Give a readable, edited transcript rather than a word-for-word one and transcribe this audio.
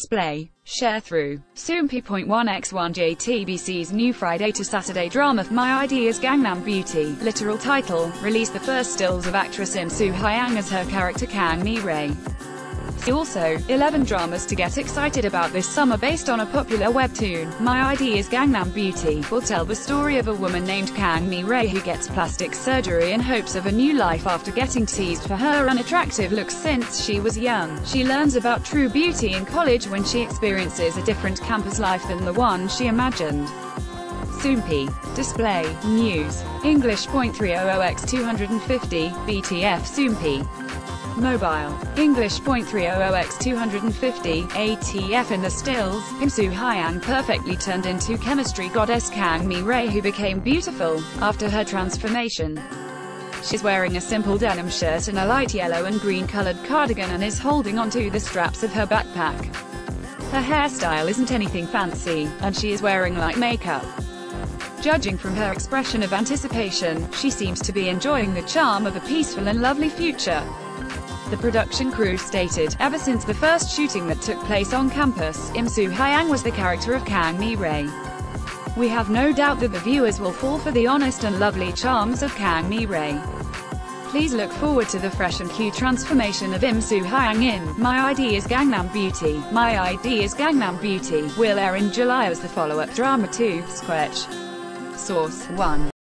display, share through, Soompi.1x1 JTBC's new Friday to Saturday drama My Ideas Gangnam Beauty. Literal title, released the first stills of actress Im Soo-hyang as her character Kang Mi-rae. See also, 11 dramas to get excited about this summer based on a popular webtoon. My Ideas Gangnam Beauty will tell the story of a woman named Kang Mi-rae who gets plastic surgery in hopes of a new life after getting teased for her unattractive looks since she was young. She learns about true beauty in college when she experiences a different campus life than the one she imagined. Soompi. Display. News. English.300x250, BTF Soompi. Mobile. English.300x250, ATF. In the stills, Im Soo-hyang perfectly turned into chemistry goddess Kang Mi-rae who became beautiful after her transformation. She's wearing a simple denim shirt and a light yellow and green colored cardigan and is holding onto the straps of her backpack. Her hairstyle isn't anything fancy, and she is wearing light makeup. Judging from her expression of anticipation, she seems to be enjoying the charm of a peaceful and lovely future. The production crew stated, ever since the first shooting that took place on campus, Im Soo-hyang was the character of Kang Mi-rae. We have no doubt that the viewers will fall for the honest and lovely charms of Kang Mi-rae. Please look forward to the fresh and cute transformation of Im Soo-hyang in My Ideas Gangnam Beauty. My Ideas Gangnam Beauty will air in July as the follow-up drama to Squelch. Source 1.